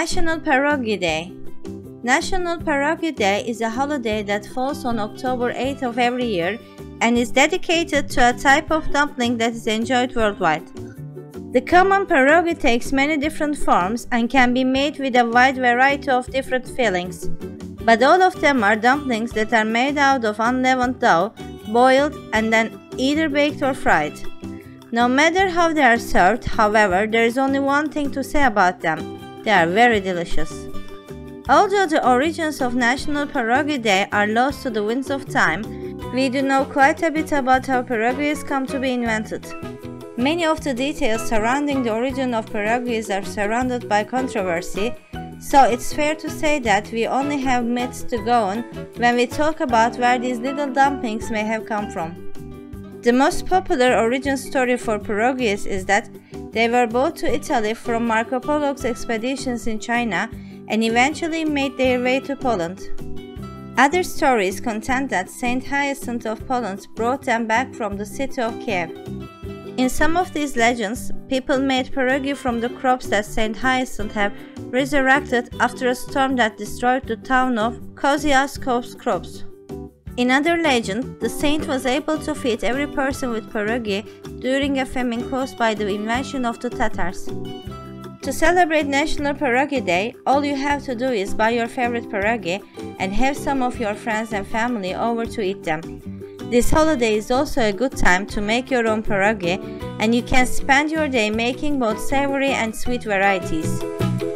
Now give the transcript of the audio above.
National Pierogi Day. National Pierogi Day is a holiday that falls on October 8th of every year and is dedicated to a type of dumpling that is enjoyed worldwide. The common pierogi takes many different forms and can be made with a wide variety of different fillings, but all of them are dumplings that are made out of unleavened dough, boiled, and then either baked or fried. No matter how they are served, however, there is only one thing to say about them: they are very delicious. Although the origins of National Pierogi Day are lost to the winds of time, we do know quite a bit about how pierogies come to be invented. Many of the details surrounding the origin of pierogies are surrounded by controversy, so it's fair to say that we only have myths to go on when we talk about where these little dumplings may have come from. The most popular origin story for pierogies is that they were brought to Italy from Marco Polo's expeditions in China and eventually made their way to Poland. Other stories contend that Saint Hyacinth of Poland brought them back from the city of Kiev. In some of these legends, people made pierogi from the crops that Saint Hyacinth had resurrected after a storm that destroyed the town of Kosciuszko's crops. In other legend, the saint was able to feed every person with pierogi during a famine caused by the invasion of the Tatars. To celebrate National Pierogi Day, all you have to do is buy your favorite pierogi and have some of your friends and family over to eat them. This holiday is also a good time to make your own pierogi, and you can spend your day making both savory and sweet varieties.